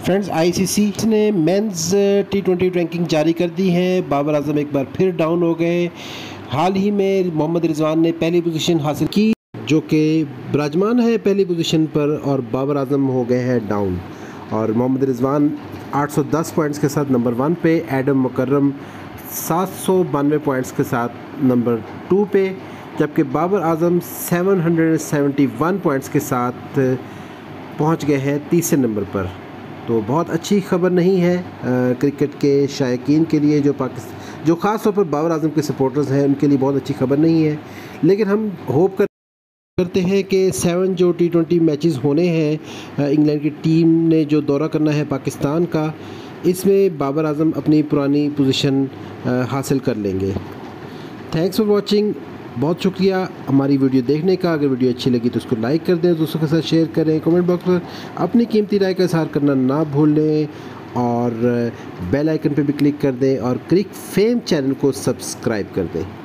Friends, ICC ने men's टी20 ranking जारी कर दी है। बाबर आजम एक बार फिर डाउन हो गए। हाल ही में मोहम्मद रिजवान ने पहली पोजीशन हासिल की, जो कि विराजमान है पहली पोजीशन पर, और बाबर आजम हो गए हैं डाउन। और मोहम्मद रिजवान 810 पॉइंट्स के साथ नंबर 1 पे, एडम मुकर्रम 792 पॉइंट्स के साथ नंबर 2 पे, जबकि बाबर आजम 771 पॉइंट्स के साथ पहुंच गए हैं तीसरे नंबर पर। तो बहुत अच्छी खबर नहीं है क्रिकेट के शायकीन के लिए, जो ख़ास तौर पर बाबर आजम के सपोर्टर्स हैं उनके लिए बहुत अच्छी खबर नहीं है। लेकिन हम होप करते हैं कि 7 जो टी20 मैचेस होने हैं, इंग्लैंड की टीम ने जो दौरा करना है पाकिस्तान का, इसमें बाबर आजम अपनी पुरानी पोजीशन हासिल कर लेंगे। Thanks for watching. बहुत शुक्रिया हमारी वीडियो देखने का। अगर वीडियो अच्छी लगी तो उसको लाइक कर दें, दोस्तों के साथ शेयर करें, कमेंट बॉक्स में अपनी कीमती राय का इज़हार करना ना भूलें, और बेल आइकन पे भी क्लिक कर दें और क्रिक फेम चैनल को सब्सक्राइब कर दें।